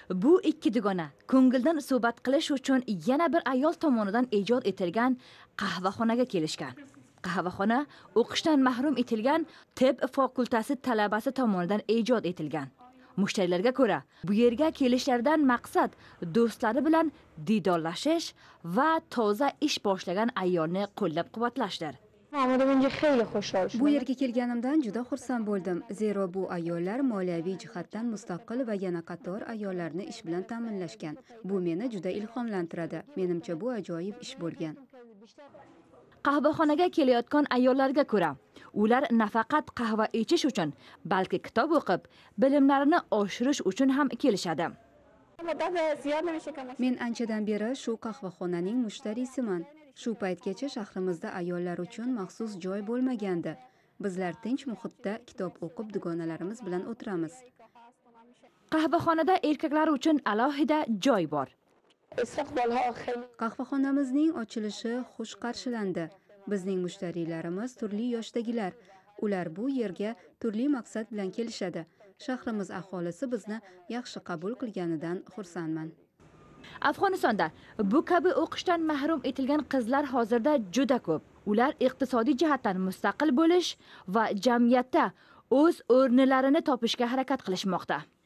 Bu ikki dugona ko'ngildan suhbat qilish uchun yana bir ayol tomonidan ijod etilgan qahvaxonaga kelishgan. Qahvaxona o'qishdan mahrum etilgan tibb fakultasi talabasi tomonidan ijod etilgan. Mushtariylarga ko'ra, bu yerga kelishlaridan maqsad do'stlari bilan didorlashish va toza ish boshlagan ayolni qo'llab-quvvatlashdir. Bu yerga kelganimdan juda xursand bo'ldim, zero bu ayollar moliyaviy jihatdan mustaqil va yana qator ayollarni ish bilan ta'minlashgan. Bu meni juda ilhomlantiradi. Menimcha bu ajoyib ish bo'lgan. Qahvaxonaga kelayotgan ayollarga ko'ra, ular nafaqat qahva ichish uchun, balki kitob o'qib, bilimlarini oshirish uchun ham kelishadi. Men anchadan beri shu qahvaxonaning mushtariysiman. Shu paytgacha shahrimizda ayollar uchun maxsus joy bo'lmagandi. Bizlar tinch muhitda kitob o'qib, dugonalarimiz bilan o'tiramiz. Qahvaxonada erkaklar uchun alohida joy bor. Qahvaxonamizning ochilishi xush qarshilandi. Bizning mushtariylarimiz turli yoshdagilar. Ular bu yerga turli maqsad bilan kelishadi. Shahrimiz aholisi bizni yaxshi qabul qilganidan xursandman. Afg'onistonda bu kabi o'qishdan mahrum etilgan qizlar hozirda juda ko'p. Ular iqtisodiy jihatdan mustaqil bo'lish va jamiyatda o'z o'rnilarini topishga harakat qilishmoqda.